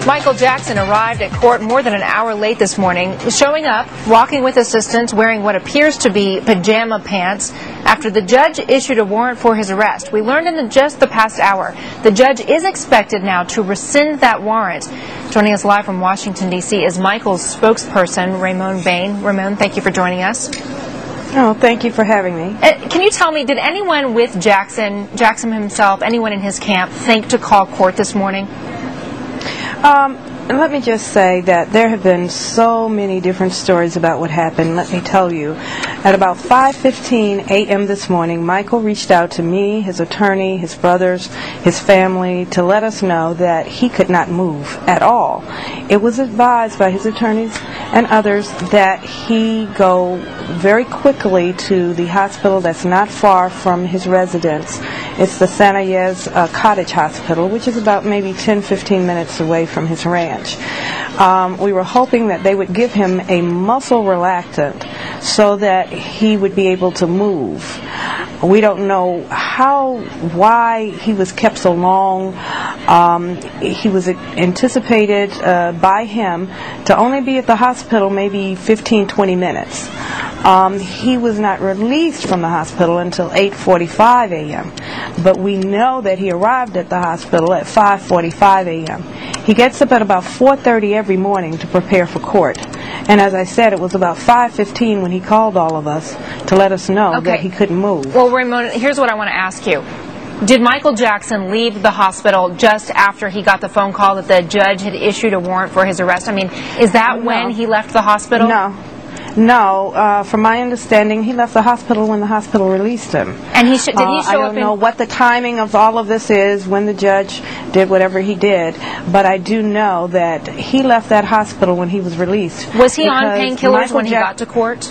Michael Jackson arrived at court more than an hour late this morning, showing up, walking with assistants, wearing what appears to be pajama pants, after the judge issued a warrant for his arrest. We learned in just the past hour the judge is expected now to rescind that warrant. Joining us live from Washington, D.C. is Michael's spokesperson, Raymone Bain. Raymone, thank you for joining us. Oh, thank you for having me. Can you tell me, did anyone with Jackson himself, anyone in his camp, think to call court this morning? Let me just say that there have been so many different stories about what happened. Let me tell you, at about 5:15 a.m. this morning, Michael reached out to me, his attorney, his brothers, his family, to let us know that he could not move at all. It was advised by his attorneys and others that he go very quickly to the hospital that's not far from his residence. It's the Santa Ynez Cottage Hospital, which is about maybe 10-15 minutes away from his ranch. We were hoping that they would give him a muscle relaxant so that he would be able to move. We don't know why he was kept so long. He was anticipated by him to only be at the hospital maybe 15-20 minutes. He was not released from the hospital until 8:45 a.m. But we know that he arrived at the hospital at 5:45 a.m. He gets up at about 4:30 every morning to prepare for court. And as I said, it was about 5:15 when he called all of us to let us know that he couldn't move. Well, Raymone, here's what I want to ask you. Did Michael Jackson leave the hospital just after he got the phone call that the judge had issued a warrant for his arrest? I mean, is that when he left the hospital? No, from my understanding, he left the hospital when the hospital released him. And did he show up? I don't know what the timing of all of this is, when the judge did whatever he did, but I do know that he left that hospital when he was released. Was he on painkillers when he got to court?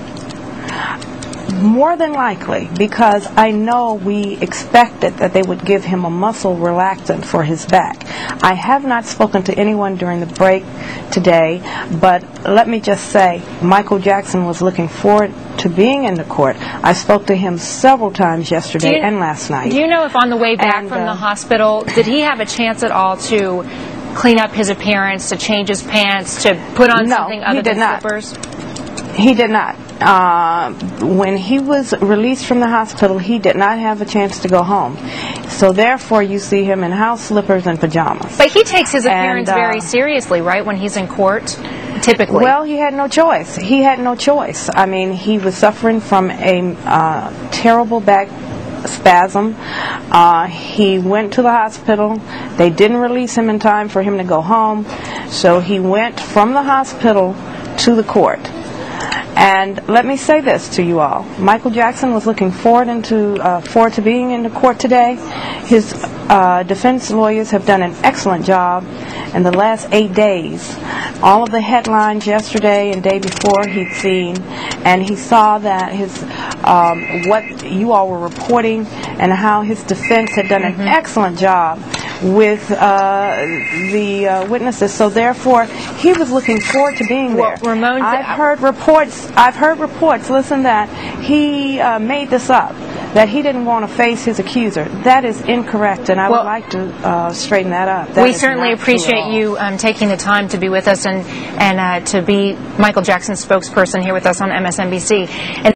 More than likely, because I know we expected that they would give him a muscle relaxant for his back. I have not spoken to anyone during the break today, but let me just say, Michael Jackson was looking forward to being in the court. I spoke to him several times yesterday and last night. Do you know if on the way back from the hospital, did he have a chance at all to clean up his appearance, to change his pants, to put on something other than slippers? He did not. When he was released from the hospital, he did not have a chance to go home. So therefore, you see him in house slippers and pajamas. But he takes his appearance very seriously, right, when he's in court, typically? Well, he had no choice. He had no choice. I mean, he was suffering from a terrible back spasm. He went to the hospital. They didn't release him in time for him to go home. So he went from the hospital to the court. And let me say this to you all. Michael Jackson was looking forward to being in the court today. His defense lawyers have done an excellent job in the last 8 days. All of the headlines yesterday and day before he'd seen, and he saw that what you all were reporting and how his defense had done an excellent job with the witnesses. So therefore, he was looking forward to being there. Raymone, I've heard reports, listen, that he made this up, that he didn't want to face his accuser. That is incorrect, and I would like to straighten that up. We certainly appreciate you taking the time to be with us and to be Michael Jackson's spokesperson here with us on MSNBC.